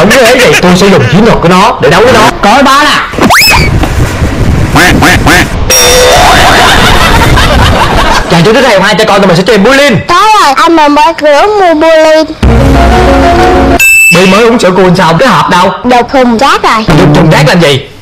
Không có ấy gì, tôi sẽ dùng chiến thuật của nó để đấu với nó. Coi ba nè. Chàng cho tiếp theo 2 cha con tụi mình sẽ chơi bullying. Có rồi, anh mà mới rửa mua bullying. Bi mới uống sữa cua sao không cái hộp đâu. Đợt thùng rác rồi. Dùng thùng rác làm gì?